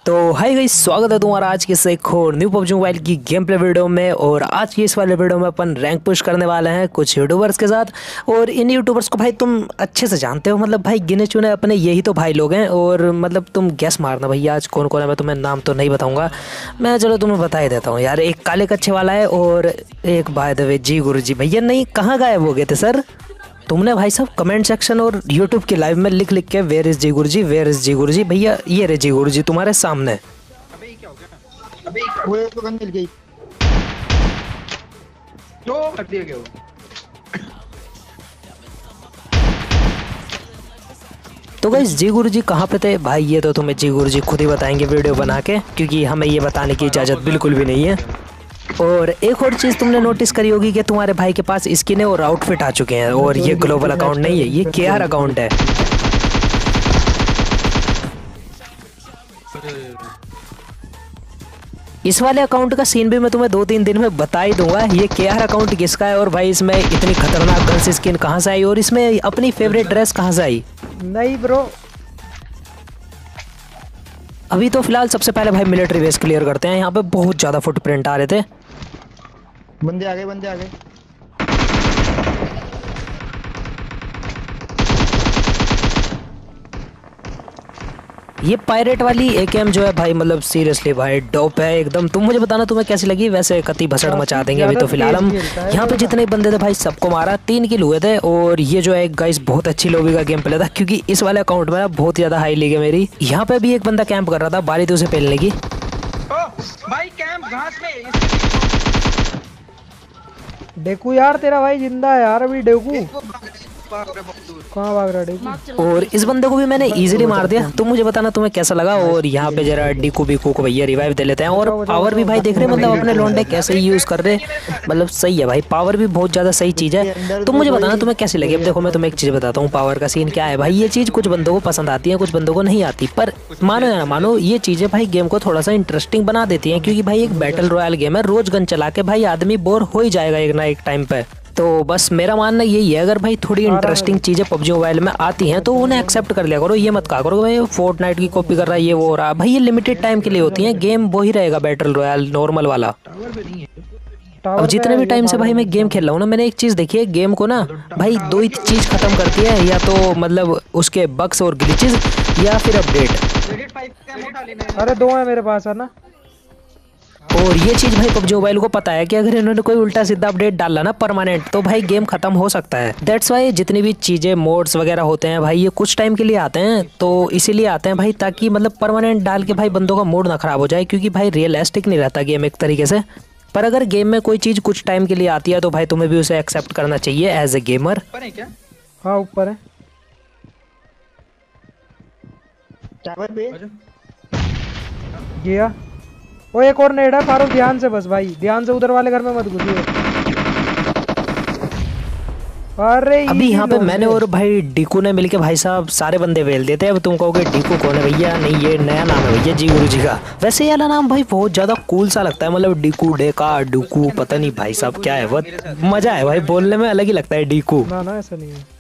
तो hi guys, स्वागत है तुम्हारा आज के एक और न्यू पबजी मोबाइल की गेम प्ले वीडियो में। और आज की इस वाले वीडियो में अपन रैंक पुश करने वाले हैं कुछ यूट्यूबर्स के साथ। और इन यूट्यूबर्स को भाई तुम अच्छे से जानते हो, मतलब भाई गिने चुने अपने यही तो भाई लोग हैं। और मतलब तुम गैस मारना भैया आज कौन कौन है। मैं तुम्हें नाम तो नहीं बताऊंगा, मैं चलो तुम्हें बता ही देता हूँ यार। एक काले कच्छे वाला है और एक बाय द वे जी गुरु जी। भैया नहीं, कहाँ गायब हो गए थे सर? तुमने भाई साहब कमेंट सेक्शन और यूट्यूब के लाइव में लिख लिख के where is ji Guru ji, where is जी गुरु जी। भैया ये रे जी गुरु जी तुम्हारे सामने। अबे ये क्या हो गया? अबे वो एक गन मिल गई जो कर दिया गया वो। तो गाइस जी गुरु जी कहाँ पे थे भाई? ये तो तुम्हें जी गुरु जी खुद ही बताएंगे वीडियो बना के, क्योंकि हमें ये बताने की इजाज़त बिल्कुल भी नहीं है। और एक और चीज़ तुमने नोटिस करी होगी कि तुम्हारे भाई के पास स्किन है और आउटफिट आ चुके हैं। और ये ग्लोबल अकाउंट नहीं है, ये केआर अकाउंट है। इस वाले अकाउंट का सीन भी मैं तुम्हें 2-3 दिन में बता ही दूंगा। ये केआर अकाउंट किसका है और भाई इसमें इतनी खतरनाक गन स्किन कहाँ से आई और इसमें अपनी फेवरेट ड्रेस कहाँ से आई। नहीं ब्रो, अभी तो फिलहाल सबसे पहले भाई मिलिट्री बेस क्लियर करते हैं। यहाँ पे बहुत ज़्यादा फुटप्रिंट आ रहे थे। बंदे आ गए, बंदे आ गए। ये पायरेट वाली एकेएम जो है भाई, मतलब सीरियसली भाई डॉप है एकदम। तुम मुझे बताना तुम्हें कैसी लगी। वैसे कति भसड़ मचा देंगे। अभी तो फिलहाल हम यहाँ पे जितने बंदे थे भाई सबको मारा, 3 किल हुए थे। और ये जो है गाइस बहुत अच्छी लॉबी का गेम प्ले था, क्योंकि इस वाले अकाउंट में ना बहुत ज्यादा हाई लीग है मेरी। यहाँ पे भी एक बंदा कैंप कर रहा था, बारी थी उसे पेलने की। भाई कैंप घास में डेकू यार तेरा भाई जिंदा है यार अभी। डेकू कहाँ भाग रहा डेकू? और इस बंदे को भी मैंने इजीली मार दिया। तुम मुझे बताना तुम्हें कैसा लगा। और यहाँ पे जरा डीकू बीकू को भैया रिवाइव दे लेते हैं। और पावर भी भाई देख रहे मतलब अपने लौंडे कैसे यूज कर रहे, मतलब सही है भाई। पावर भी बहुत ज्यादा सही चीज है। तुम मुझे बताना तुम्हें कैसी लगी। अब देखो मैं तुम्हें एक चीज बताता हूँ, पावर का सीन क्या है भाई। ये चीज कुछ बंदों को पसंद आती है, कुछ बंदों को नहीं आती। पर मानो या ना मानो, ये चीजें भाई गेम को थोड़ा सा इंटरेस्टिंग बना देती है। क्योंकि भाई एक बैटल रॉयल गेम है, रोज गन चला के भाई आदमी बोर हो ही जाएगा एक ना एक टाइम पे। तो बस मेरा मानना यही है, अगर भाई थोड़ी इंटरेस्टिंग चीजें पबजी मोबाइल में आती हैं तो उन्हें एक्सेप्ट कर लिया करो। ये मत कहा करो भाई फोर्टनाइट की कॉपी कर रहा है, ये वो हो रहा है। भाई ये लिमिटेड टाइम के लिए होती हैं, गेम वो ही रहेगा बैटल रॉयल नॉर्मल वाला। अब जितने भी टाइम से भाई मैं गेम खेल रहा हूँ ना, मैंने एक चीज देखी है, गेम को ना भाई 2 ही चीज खत्म करती है, या तो मतलब उसके बग्स और ग्लिचेस या फिर अपडेट। अरे 2 है मेरे पास है ना। और ये चीज भाई पबजी मोबाइल को पता है कि अगर इन्होंने कोई उल्टा सीधा अपडेट डाला ना परमानेंट, तो भाई गेम खत्म हो सकता है। दैट्स वाई जितनी भी चीजें मोड्स वगैरह होते हैं भाई, ये कुछ टाइम के लिए आते हैं। तो इसीलिए आते हैं भाई, ताकि मतलब परमानेंट डाल के भाई बंदों का मूड ना खराब हो जाए। क्योंकि भाई रियलिस्टिक नहीं रहता गेम एक तरीके से। पर अगर गेम में कोई चीज कुछ टाइम के लिए आती है तो भाई तुम्हें भी उसे एक्सेप्ट करना चाहिए एज ए गेमर। हाँ ऊपर है टावर पे गया। वो एक और नेड है फारूक, ध्यान से बस भाई, ध्यान से उधर वाले घर में मत घुसिए। अरे अभी यहाँ पे मैंने और भाई डीकू ने मिलके भाई साहब सारे बंदे वेल देते हैं। अब तुम कहोगे डीकू कौन है भैया? नहीं, ये नया नाम है भैया जी गुरु जी का। वैसे ये वाला नाम भाई बहुत ज्यादा कूल सा लगता है, मतलब डीकू डेका डूकू पता नहीं भाई साहब क्या है। बहुत मजा है भाई, बोलने में अलग ही लगता है डीकू। ना ऐसा नहीं है,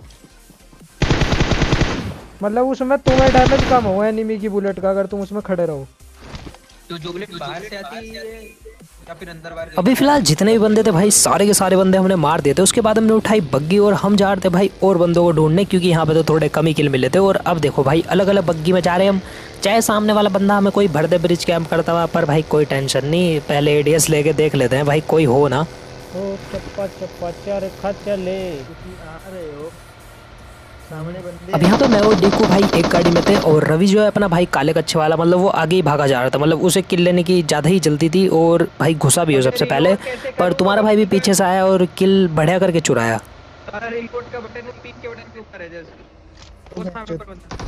मतलब उसमें तुम्हें डैमेज कम हो एनिमी की बुलेट का अगर तुम उसमें खड़े रहो। तो जो बुलेट बाहर से आती है या फिर अंदर बाहर। अभी फिलहाल जितने भी बंदे थे भाई सारे के सारे बंदे हमने मार दिए थे। उसके बाद हमने उठाई बग्गी और हम जा रहे थे भाई और बंदों को ढूंढने, क्योंकि यहाँ पे तो थोड़े कम ही किल मिले थे। और अब देखो भाई अलग अलग बग्गी में जा रहे हैं हम। चाहे सामने वाला बंदा हमें कोई भरदे ब्रिज कैंप करता हुआ, पर भाई कोई टेंशन नहीं, पहले एडीएस लेके देख लेते हैं भाई कोई हो ना। ओ चप्पा चप्पा चार खचले आ रहे हो सामने बंदे। अब यहाँ पे मैं और डीकू भाई एक गाड़ी में थे, और रवि जो है अपना भाई काले कच्छे वाला, मतलब वो आगे ही भागा जा रहा था। मतलब उसे किल लेने की ज़्यादा ही जल्दी थी और भाई घुसा भी हो सबसे पहले। पर तुम्हारा भाई भी पीछे से आया और किल बढ़िया करके चुराया। रिपोर्ट का बटन पीक के बटन के ऊपर है जैसे वो सामने पर बंदा।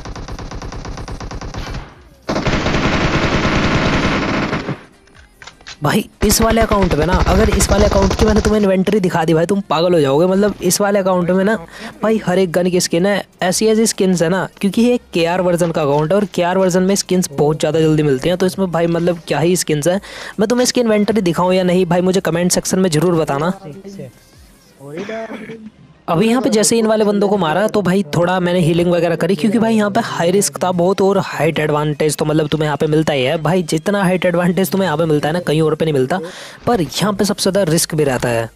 भाई इस वाले अकाउंट में ना, अगर इस वाले अकाउंट की मैंने तुम्हें इन्वेंटरी दिखा दी भाई तुम पागल हो जाओगे। मतलब इस वाले अकाउंट में ना भाई हर एक गन की स्किन है, ऐसी ऐसी स्किन्स है ना, क्योंकि ये केआर वर्जन का अकाउंट है और केआर वर्जन में स्किन्स बहुत ज़्यादा जल्दी मिलती हैं। तो इसमें भाई मतलब क्या ही स्किन्स है। मैं तुम्हें इसकी इन्वेंटरी दिखाऊँ या नहीं भाई, मुझे कमेंट सेक्शन में ज़रूर बताना। अभी यहाँ पे जैसे इन वाले बंदों को मारा तो भाई थोड़ा मैंने हीलिंग वगैरह करी, क्योंकि भाई यहाँ पे हाई रिस्क था बहुत और हाइट एडवांटेज तो मतलब तुम्हें यहाँ पे मिलता ही है भाई। जितना हाइट एडवांटेज तुम्हें यहाँ पे मिलता है ना, कहीं और पे नहीं मिलता, पर यहाँ पे सबसे ज़्यादा रिस्क भी रहता है।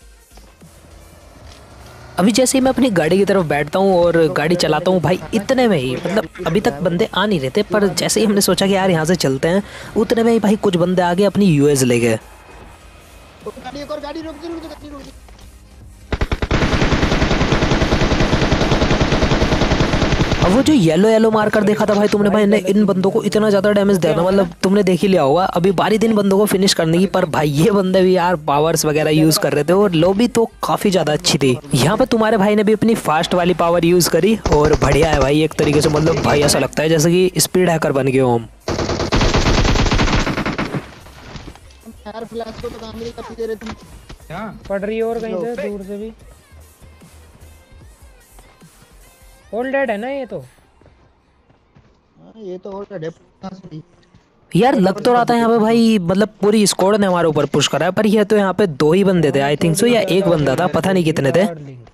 अभी जैसे ही मैं अपनी गाड़ी की तरफ बैठता हूँ और गाड़ी चलाता हूँ भाई, इतने में ही मतलब अभी तक बंदे आ नहीं रहे थे, पर जैसे ही हमने सोचा कि यार यहाँ से चलते हैं, उतने में ही भाई कुछ बंदे आगे अपनी यूएस ले गए। गाड़ी रोक दे, गाड़ी रोक दे। अब वो जो येलो येलो मारकर देखा था भाई तुमने, भाई ने इन बंदों को इतना ज़्यादा डैमेज दिया था, मतलब तुमने देख ही लिया होगा। अभी बारी दिन बंदों को फिनिश करने की, पर भाई ये बंदे भी यार पावर्स वगैरह यूज़ कर रहे थे और लॉबी तो काफ़ी ज़्यादा अच्छी थी। यहाँ पे तुम्हारे भाई ने भी अपनी फास्ट वाली पावर यूज़ करी और बढ़िया है भाई एक तरीके से, मतलब भाई ऐसा लगता है जैसे कि स्पीड हैकर बन गए हो हम। यार फ्लैश को तो काम नहीं कर दे रहे तुम। क्या पड़ रही है और कहीं से दूर से भी। होल्ड डेड है ना ये तो। ये तो होल्ड डेड है। यार लग तो रहा था यहाँ पे भाई मतलब पूरी स्क्वाड ने हमारे ऊपर पुश करा है, पर ये तो यहाँ पे 2 ही बंदे थे आई थिंक सो, या एक बंदा था, पता नहीं कितने थे।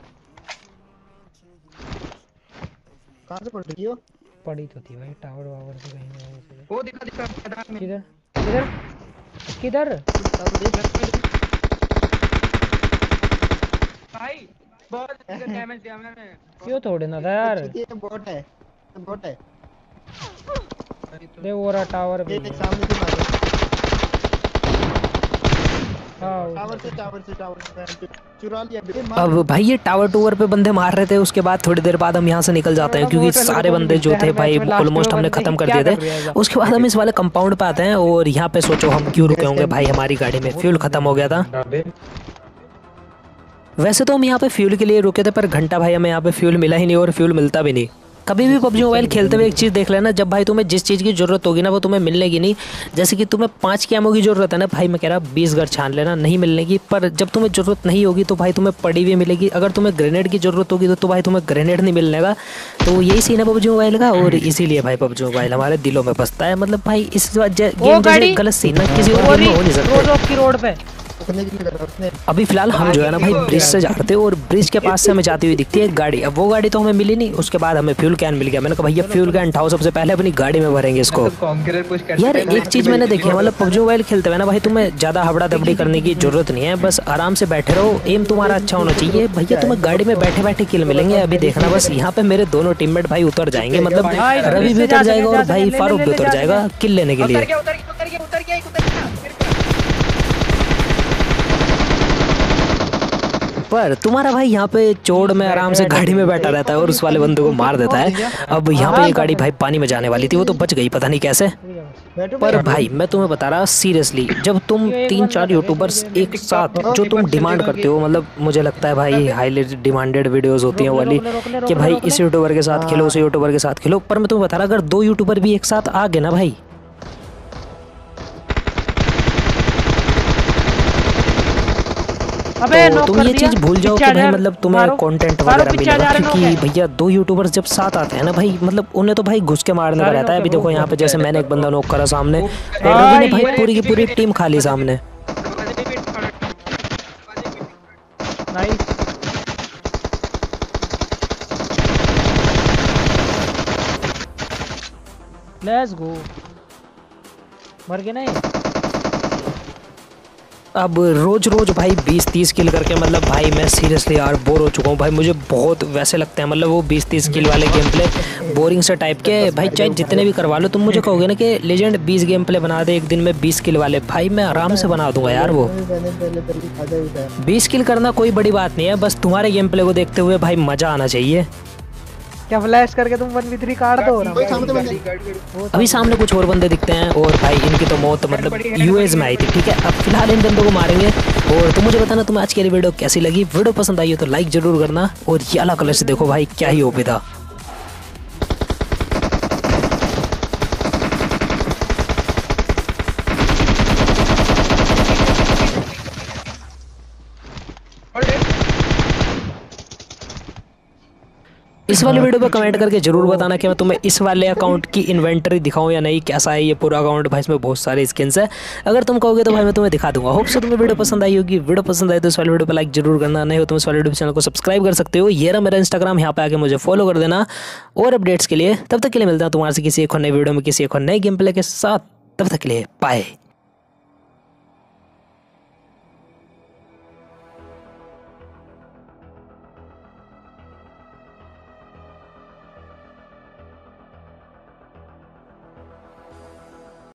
कहाँ से पड़ रही हो? पड़ी तो थी भाई टावर वावर से कहीं ना कहीं से। वो दिखा दिखा मैदान में। किधर किधर किधर? भाई बहुत डैमेज दिया मैंने। क्यों तोड़े ना था यार? ये बॉट है, बॉट है। दे वो रहा टावर पे। एक सामने से मारो। हाँ टावर से चुरा लिया। अब भाई ये टावर टूवर पे बंदे मार रहे थे, उसके बाद थोड़ी देर बाद हम यहाँ से निकल जाते हैं, क्योंकि सारे बंदे जो थे भाई ऑलमोस्ट हमने खत्म कर दिए थे। उसके बाद हम इस वाले कंपाउंड पे आते हैं और यहाँ पे सोचो हम क्यों रुके होंगे भाई, हमारी गाड़ी में फ्यूल खत्म हो गया था। वैसे तो हम यहाँ पे फ्यूल के लिए रुके थे, पर घंटा भाई हमें यहाँ पे फ्यूल मिला ही नहीं और फ्यूल मिलता भी नहीं। कभी भी पबजी मोबाइल खेलते हुए एक चीज़ देख लेना, जब भाई तुम्हें जिस चीज़ की ज़रूरत होगी ना वो तुम्हें मिलने की नहीं। जैसे कि तुम्हें 5 की एमओ की ज़रूरत है ना भाई, मैं कह रहा 20 घर छान लेना, नहीं मिलने की। पर जब तुम्हें ज़रूरत नहीं होगी तो भाई तुम्हें पड़ी हुई मिलेगी। अगर तुम्हें ग्रेनेड की ज़रूरत होगी तो भाई तुम्हें ग्रेनेड नहीं मिलने का। तो यही सीन है पबजी मोबाइल का, और इसीलिए भाई पबजी मोबाइल हमारे दिलों में बसता है। मतलब भाई इस गेम जैसे गलत सीन ना किसी और गेम में हो नहीं सकता। रोड पे अभी फिलहाल हम जो है ना भाई ब्रिज से जा रहे थे और ब्रिज के पास से हमें जाती हुई दिखती है एक गाड़ी। अब वो गाड़ी तो हमें मिली नहीं, उसके बाद हमें फ्यूल कैन मिल गया। मैंने कहा भैया फ्यूल कैन उठाओ, सबसे पहले अपनी गाड़ी में भरेंगे इसको। यार एक चीज मैंने देखी है, मतलब पबजी मोबाइल खेलते हुए ना भाई तुम्हें ज्यादा हबड़ा दबड़ी करने की जरूरत नहीं है, बस आराम से बैठे रहो, एम तुम्हारा अच्छा होना चाहिए। भैया तुम्हें गाड़ी में बैठे बैठे किल मिलेंगे। अभी देखना बस यहाँ पे मेरे दोनों टीममेट भाई उतर जाएंगे, मतलब रवि भी उतर जाएगा और भाई फारूक भी उतर जाएगा किल लेने के लिए। पर तुम्हारा भाई यहाँ पे चोड़ में आराम से गाड़ी में बैठा रहता है और उस वाले बंदे को मार देता है। अब यहाँ पे ये गाड़ी भाई पानी में जाने वाली थी, वो तो बच गई पता नहीं कैसे। पर भाई मैं तुम्हें बता रहा सीरियसली, जब तुम 3-4 यूट्यूबर्स एक साथ जो तुम डिमांड करते हो, मतलब मुझे लगता है भाई हाईली डिमांडेड वीडियोस होती हैं वाली कि भाई इस यूट्यूबर के साथ खेलो, उस यूट्यूबर के साथ खेलो। पर मैं तुम्हें बता रहा अगर 2 यूट्यूबर भी एक साथ आ गए ना भाई, तो तुम ये चीज भूल जाओ कि भाई मतलब तुम्हें कंटेंट वगैरह मिलेगा। क्योंकि भैया 2 यूट्यूबर्स जब साथ आते हैं ना भाई, मतलब उन्हें तो भाई घुस के मारने का रहता है। अभी देखो यहाँ पे जैसे मैंने एक बंदा नॉक करा सामने, रवि ने भाई पूरी की पूरी टीम खा ली सामने। Let's go. मर गए ना ये। अब रोज रोज भाई 20-30 किल करके मतलब भाई मैं सीरियसली यार बोर हो चुका हूँ भाई। मुझे बहुत वैसे लगते हैं मतलब वो 20-30 किल वाले गेम प्ले बोरिंग से टाइप के। भाई चाहे जितने भी करवा लो, तुम मुझे कहोगे ना कि लेजेंड 20 गेम प्ले बना दे एक दिन में 20 किल वाले, भाई मैं आराम से बना दूंगा यार। वो 20 किल करना कोई बड़ी बात नहीं है, बस तुम्हारे गेम प्ले को देखते हुए भाई मजा आना चाहिए। क्या फ्लैश करके तुम 1v3 काट दो। अभी सामने कुछ और बंदे दिखते हैं और भाई इनकी तो मौत मतलब यूएस में आई थी। ठीक है अब फिलहाल इन बंदों को मारेंगे। और तुम मुझे बताना तुम्हें आज की वीडियो कैसी लगी। वीडियो पसंद आई हो तो लाइक जरूर करना, और ये अलग कलर से देखो भाई क्या ही ओपी था। इस वाले वीडियो पे कमेंट करके जरूर बताना कि मैं तुम्हें इस वाले अकाउंट की इन्वेंटरी दिखाऊं या नहीं, कैसा है ये पूरा अकाउंट। भाई इसमें बहुत सारे स्किन्स है, अगर तुम कहोगे तो भाई मैं तुम्हें दिखा दूंगा। होप सो तुम्हें वीडियो पसंद आई होगी। वीडियो पसंद आई तो इस वाले वीडियो पर लाइक जरूर करना, नहीं हो तुम इस वाले यूट्यूब चैनल को सब्सक्राइब कर सकते हो। ये रहा मेरा इंस्टाग्राम, यहाँ पे आके मुझे फॉलो कर देना और अपडेट्स के लिए। तब तक के लिए मिलता हूँ तुम्हारे से किसी एक और नई वीडियो में किसी एक और नई गेम प्ले के साथ। तब तक के लिए बाय।